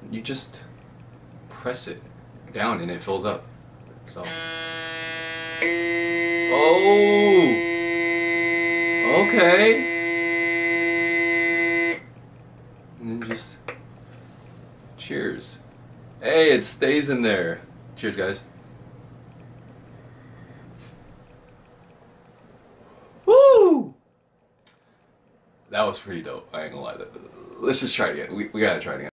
you just press it down and it fills up. So. Oh! Okay. And then just cheers. Hey, it stays in there. Cheers, guys. Woo! That was pretty dope. I ain't gonna lie. Let's just try it again. We gotta try it again.